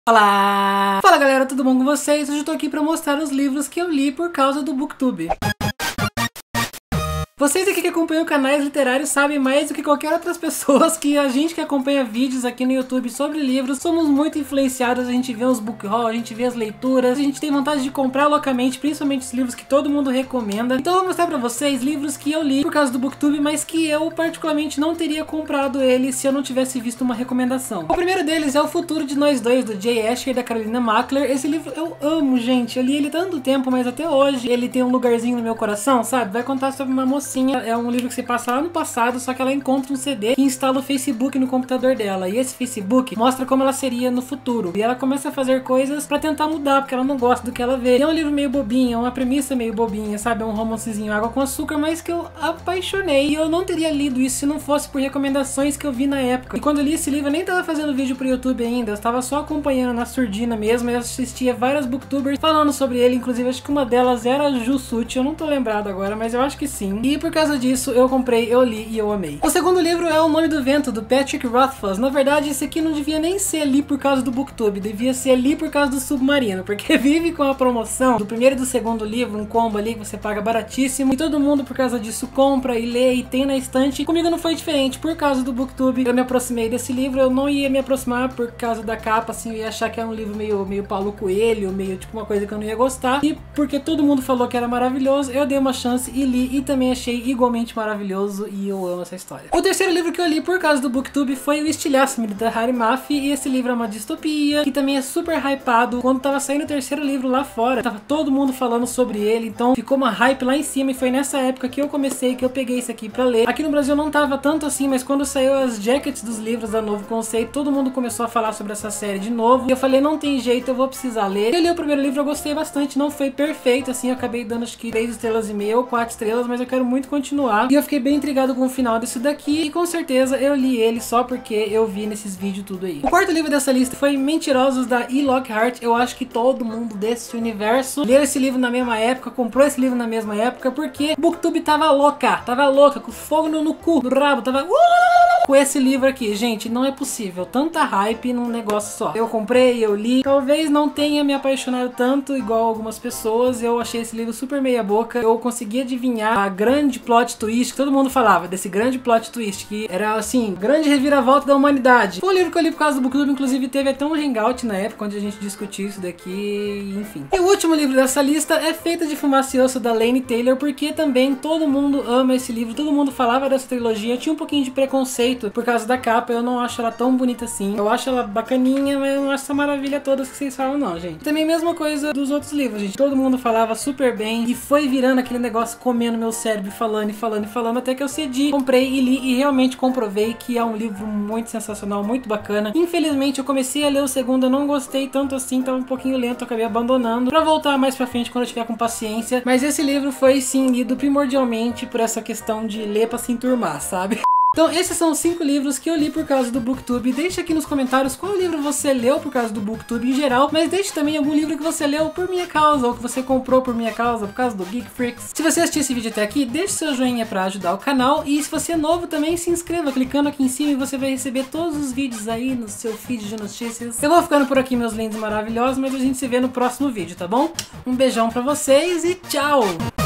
Olá! Fala galera, tudo bom com vocês? Hoje eu tô aqui pra mostrar os livros que eu li por causa do Booktube. Vocês aqui que acompanham canais literários sabem mais do que qualquer outras pessoas que a gente que acompanha vídeos aqui no YouTube sobre livros, somos muito influenciados, a gente vê os book haul, a gente vê as leituras, a gente tem vontade de comprar loucamente, principalmente os livros que todo mundo recomenda. Então eu vou mostrar pra vocês livros que eu li por causa do Booktube, mas que eu particularmente não teria comprado ele se eu não tivesse visto uma recomendação. O primeiro deles é O Futuro de Nós Dois, do Jay Asher e da Carolina Mackler. Esse livro eu amo, gente, eu li ele tanto tempo, mas até hoje ele tem um lugarzinho no meu coração, sabe? Vai contar sobre uma mocinha. É um livro que se passa lá no passado, só que ela encontra um CD que instala o Facebook no computador dela. E esse Facebook mostra como ela seria no futuro. E ela começa a fazer coisas pra tentar mudar, porque ela não gosta do que ela vê. E é um livro meio bobinho, é uma premissa meio bobinha, sabe? É um romancezinho água com açúcar, mas que eu apaixonei. E eu não teria lido isso se não fosse por recomendações que eu vi na época. E quando eu li esse livro, eu nem tava fazendo vídeo pro YouTube ainda. Eu estava só acompanhando na surdina mesmo. Eu assistia várias booktubers falando sobre ele. Inclusive, acho que uma delas era a Jussuti. Eu não tô lembrado agora, mas eu acho que sim. E por causa disso, eu comprei, eu li e eu amei. O segundo livro é O Nome do Vento, do Patrick Rothfuss. Na verdade, esse aqui não devia nem ser ali por causa do Booktube, devia ser ali por causa do Submarino, porque vive com a promoção do primeiro e do segundo livro, um combo ali que você paga baratíssimo, e todo mundo por causa disso compra e lê e tem na estante. Comigo não foi diferente, por causa do Booktube eu me aproximei desse livro. Eu não ia me aproximar por causa da capa, assim, eu ia achar que era um livro meio Paulo Coelho, meio tipo uma coisa que eu não ia gostar, e porque todo mundo falou que era maravilhoso, eu dei uma chance e li, e também achei igualmente maravilhoso, e eu amo essa história. O terceiro livro que eu li por causa do Booktube foi o Estilhaço-me, da Harry Mafi, e esse livro é uma distopia, que também é super hypado. Quando tava saindo o terceiro livro lá fora, tava todo mundo falando sobre ele, então ficou uma hype lá em cima, e foi nessa época que eu comecei, que eu peguei esse aqui pra ler. Aqui no Brasil não tava tanto assim, mas quando saiu as jackets dos livros da Novo Conceito, todo mundo começou a falar sobre essa série de novo, e eu falei, não tem jeito, eu vou precisar ler. Eu li o primeiro livro, eu gostei bastante, não foi perfeito, assim, eu acabei dando acho que 3,5 estrelas ou 4 estrelas, mas eu quero muito continuar, e eu fiquei bem intrigado com o final desse daqui, e com certeza eu li ele só porque eu vi nesses vídeos tudo aí. O quarto livro dessa lista foi Mentirosos, da E. Lockhart. Eu acho que todo mundo desse universo leu esse livro na mesma época, comprou esse livro na mesma época, porque Booktube tava louca, com fogo no cu, no rabo, tava com esse livro aqui. Gente, não é possível, tanta hype num negócio só. Eu comprei, eu li, talvez não tenha me apaixonado tanto igual algumas pessoas. Eu achei esse livro super meia boca, eu consegui adivinhar a grande plot twist que todo mundo falava, desse grande plot twist, que era assim, grande reviravolta da humanidade. Foi um livro que eu li por causa do Booktube, inclusive teve até um hangout na época onde a gente discutiu isso daqui, enfim. E o último livro dessa lista é Feita de Fumaça e Osso, da Laini Taylor, porque também todo mundo ama esse livro, todo mundo falava dessa trilogia. Eu tinha um pouquinho de preconceito por causa da capa, eu não acho ela tão bonita assim. Eu acho ela bacaninha, mas eu não acho essa maravilha toda que vocês falam não, gente. Também mesma coisa dos outros livros, gente. Todo mundo falava super bem e foi virando aquele negócio comendo meu cérebro, falando, até que eu cedi, comprei e li, e realmente comprovei que é um livro muito sensacional, muito bacana. Infelizmente eu comecei a ler o segundo, eu não gostei tanto assim, tava um pouquinho lento, eu acabei abandonando pra voltar mais pra frente quando eu tiver com paciência. Mas esse livro foi sim lido primordialmente por essa questão de ler pra se enturmar, sabe? Então esses são os 5 livros que eu li por causa do Booktube. Deixa aqui nos comentários qual livro você leu por causa do Booktube em geral, mas deixe também algum livro que você leu por minha causa, ou que você comprou por minha causa, por causa do Geek Freaks. Se você assistiu esse vídeo até aqui, deixe seu joinha pra ajudar o canal, e se você é novo também, se inscreva clicando aqui em cima e você vai receber todos os vídeos aí no seu feed de notícias. Eu vou ficando por aqui, meus lindos maravilhosos, mas a gente se vê no próximo vídeo, tá bom? Um beijão pra vocês e tchau!